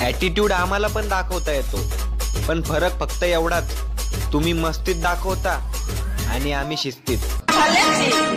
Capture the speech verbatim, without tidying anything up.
Attitude आम्हाला पण दाखवता येतो, पण फरक फक्त एवढाच, तुम्ही मस्तीत दाखवता आणि आम्ही शिस्तीत.